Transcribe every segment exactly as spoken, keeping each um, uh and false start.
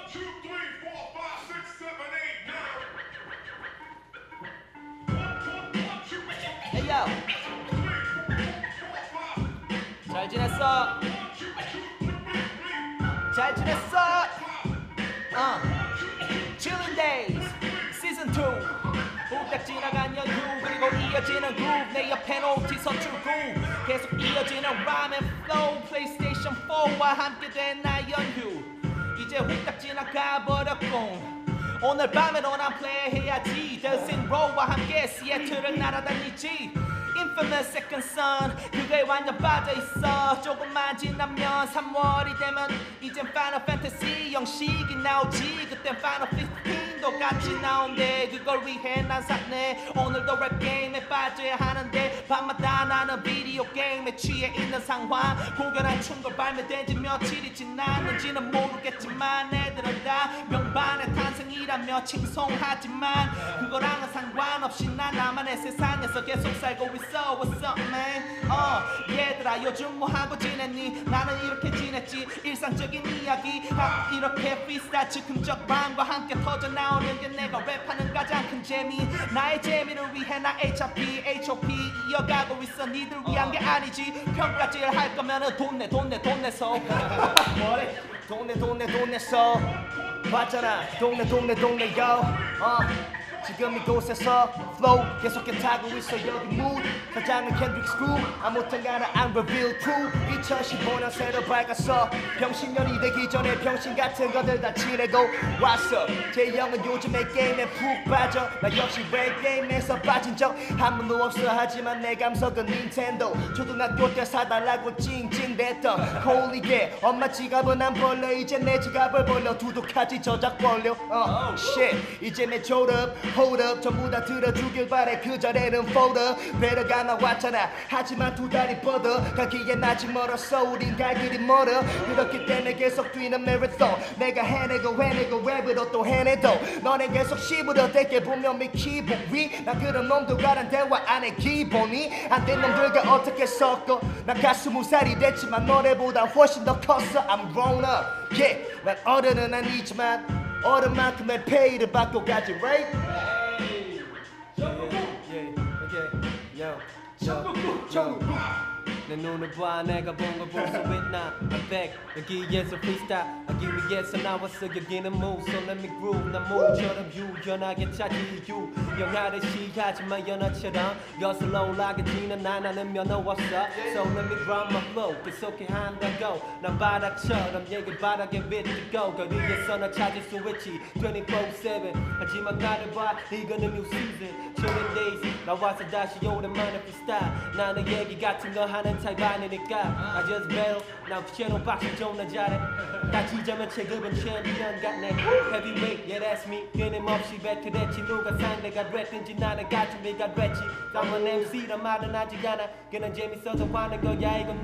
Hey yo. 잘 지냈어? 잘 지냈어? 어. 칠린데이즈 시즌 투. 후딱 지나간 연휴 그리고 이어지는 groove 내 옆에 노티 서툴고 계속 이어지는 rhyme and flow 플레이스테이션 포와 함께 된 나의 연휴 이제 후딱 지나가 버렸고 오늘 밤에도 난 플레이해야지 The Sin Row와 함께 시애틀을 날아다니지 Infamous Second Son 그거에 완전 빠져있어 조금만 지나면 삼월이 되면 이젠 Final Fantasy 형식이 나오지 그땐 Final 십오도 같이 나온대 그걸 위해 난 샀네 오늘도 랩 게임에 빠져야 하는데 밤마다 나는 비디오 게임에 취해 있는 상황 고결한 춤도 발매된 지 며칠이 지났는지는 모르겠지만 애들은 다 명반의 탄생이라며 칭송하지만 그거랑은 상관없이 난 나만의 세상에서 계속 살고 있어 What's up man 어 얘들아 요즘 뭐 하고 지냈니 나는 이렇게 지냈지 일상적인 이야기 아, 이렇게 freestyle 즉흥적 람과 함께 터져 나오는 게 내가 랩하는 가장 큰 재미 나의 재미를 위해 나 에이치아이피 에이치오피 이어가고 있어 니들 위한 게 아니지 평가질 할 거면은 돈 내 돈 내 돈 내서 뭐래 돈 내 돈 내 돈 내서 봤잖아 돈 내 돈 내 돈 내 yo 어 지금 이곳에서 flow 계속해 타고 있어 여기 mood 사장은 켄드릭 스쿨 아무튼 간에 I'm reveal true 이천십오 년 새로 밝았어 병신년이 되기 전에 병신 같은 것들 다 지내고 왔어 제 형은 요즘에 게임에 푹 빠져 나 역시 랩 게임에서 빠진 적 한 번도 없어 하지만 내 감성은 닌텐도 초등학교 때 사달라고 찡찡댔던 홀리게 엄마 지갑은 안 벌려 이제 내 지갑을 벌려 두둑하지 저작 벌려 어 shit 이제 내 졸업 hold up 전부 다 들어주길 바래 그 전에는 fold 배려가 나왔잖아 하지만 두 다리 뻗어 가기엔 아직 멀었어 우린 갈 길이 멀어 그렇기 때문에 계속 뛰는 매라톤 내가 해내고 해내고 랩으로 또 해내도 너네 계속 씹으려 대게 보면 미 키보드 위 난 그런 놈들과는 대화 안 해 기본이 안 된 놈들과 어떻게 섞어 난 가 스무 살이 됐지만 너네보다 훨씬 더 컸어 I'm grown up yeah 난 어른은 아니지만 어른만큼의 페이를 받고 가지 right Yo, yo, yo. 내 눈을 봐 내가 본 걸 볼 수 있나 I'm back 여기에서 freestyle 하기 위해서 나왔어 여기는 move So let me groove 난 모처럼 유연하게 찾기 유연하듯이 하지만 연어처럼 거슬러 올라가지는 난 나는 면허 없어 So let me drop my flow 계속해 한다고 난 바닥처럼 얘기 바닥에 비트고 거리에서 나 찾을 수 있지 twenty-four seven 하지만 나를 봐 이거는 new season 칠린데이즈 나와서 다시 오랜만에 freestyle 나는 얘기 같은 거 하는 타입 아니니까 I just battle 난 피아노 박수 존나 잘해 다치자면 체급은 챔피언 같네 Heavyweight yeah that's me 꾸밈없이 뱉어댔지 누가 상대가 됐든지 나는 같은 비가 됐지 땀은 엠씨라 말은 하지 않아 그냥 재밌어서 하는 거야 이건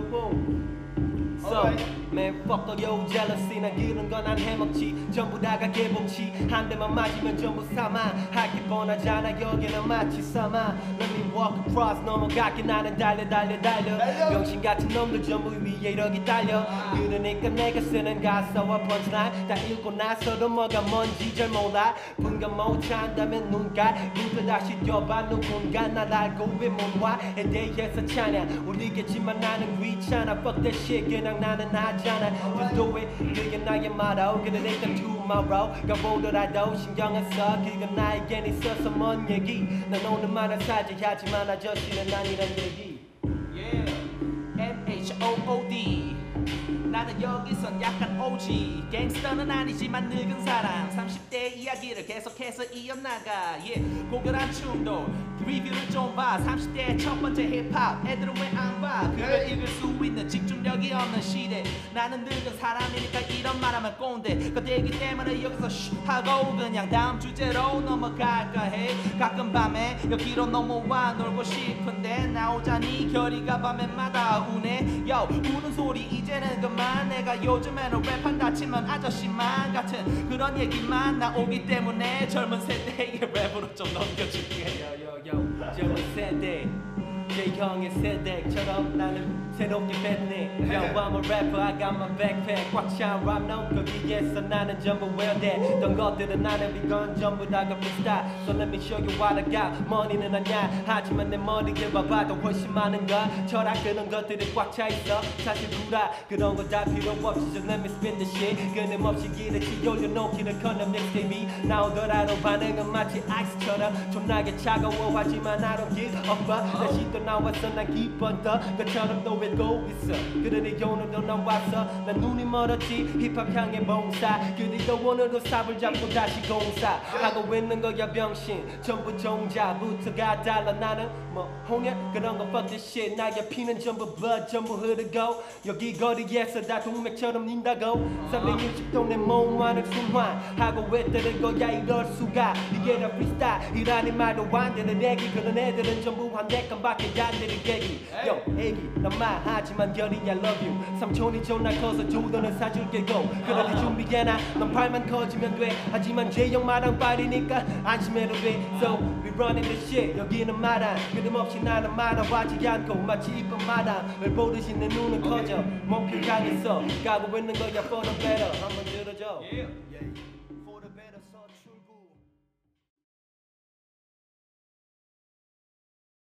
노래배워 So, man, fuck all your jealousy 난 그런 건 안 해먹지 전부 다가 개복치 한 대만 맞으면 전부 사망하기 뻔하잖아 여기는 마치 사망 Let me walk across 넘어가게 나는 달려 달려 달려 병신 같은 놈들 전부 위에 이러기 달려 그러니까 내가 쓰는 가사와 펀치라인 다 읽고 나서도 뭐가 뭔지 잘 몰라 분간 못한다면 눈깔 눈을 다시 껴봐 누군가 날 알고 왜 못 와 에 대해서 찬양 울리겠지만 나는 귀찮아 Fuck that shit 그냥 나는 하잖아 Just do it 그게 나의 말로 그래 일단 tomorrow 가보더라도 신경 안 써 그건 나에겐 있어서 뭔 얘기 난 오늘만을 사죄하지만 아저씨는 아니란 얘기 Yeah M H O O D 나는 여기선 약간 오지 갱스터는 아니지만 늙은 사람 삼십 대의 이야기를 계속해서 이어나가 yeah. 고결한 춤도 리뷰를 좀 봐 삼십 대의 첫 번째 힙합 애들은 왜 안 봐 그걸 읽을 수 있는 집중력이 없는 시대 나는 늙은 사람이니까 이런 말하면 꼰대 거대기 때문에 여기서 쉿 하고 그냥 다음 주제로 넘어갈까 해 가끔 밤에 여기로 넘어와 놀고 싶은데 나오자니 결의가 밤에마다 우네 요 우는 소리 이제는 그만 내가 요즘에는 랩한다 치면 아저씨만 같은 그런 얘기만 나오기 때문에 젊은 세대의 랩으로 좀 넘겨줄게 Yo, yo, yo, 젊은 세대 제 형의 세대처럼 나는 새롭게 뱉네. Yo, I'm a rapper, I got my backpack. 꽉 찬 랩 노트 거기에서 나는 전부 외워내. 던 것들은 나는 이건 전부 다가 freestyle. So let me show you what I got. 머니는 아냐 하지만 내 머리를 봐봐도 훨씬 많은 걸. 철학 그런 것들이 꽉 차 있어. 사실 구라 그런 거 다 필요 없이 just let me spin the shit. 끊임없이 기대치 올려놓기를 커는 믹스테이프. 나오더라도 반응은 마치 아이스처럼 존나게 차가워하지만 I don't give up. 다시 또 나왔어 난 기쁜 더 것처럼 또 외고 있어. 그러니 오늘도 난 왔어. 난 눈이 멀었지 힙합 향해 봉사. 그리고 오늘도 삽을 잡고 다시 공사 하고 있는 거야 병신. 전부 종자부터가 달라. 나는 뭐 홍역 그런 거 fuck this shit. 나의 피는 전부 blood 전부 흐르고 여기 거리에서 다 동맥처럼 닌다고. 삼백육십 도 내 몸만을 순환하고 있다는 거야. 이럴 수가 이게 다 freestyle이라니 말도 안 되는 얘기. 그런 애들은 전부 환대감밖에 안 되는 계기. Yo 애기 난 말하지만 결이 I love you. 삼촌이 존나 커서 조던을 사줄게 go. 그러니 준비해놔 넌 팔만 커지면 돼. 하지만 제형마랑 빠르니까 안심해도 돼. So we running this shit. 여기는 마당 끊임없이 나는 말아하지 않고 마치 이쁜 마당을 보듯이 내 눈은 커져. 목표 향해서 가고 있는 거야 for the better. 한번 들어줘. Yeah. Yeah.